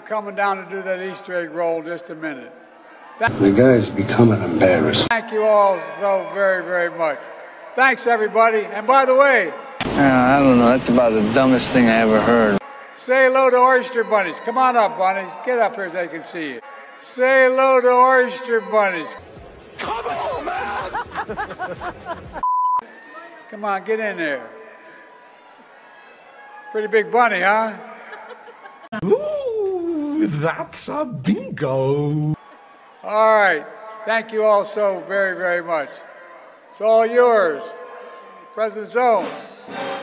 coming down to do that Easter egg roll in just a minute. The guy's becoming embarrassed. Thank you all so very, very much. Thanks, everybody. And by the way, I don't know. That's about the dumbest thing I ever heard. say hello to Oyster Bunnies. Come on up, Bunnies. Get up here so they can see you. Say hello to Oyster Bunnies. Come on, man! Come on, get in there. Pretty big bunny, huh? Ooh, that's a bingo. All right. Thank you all so very, very much. It's all yours. President Zone.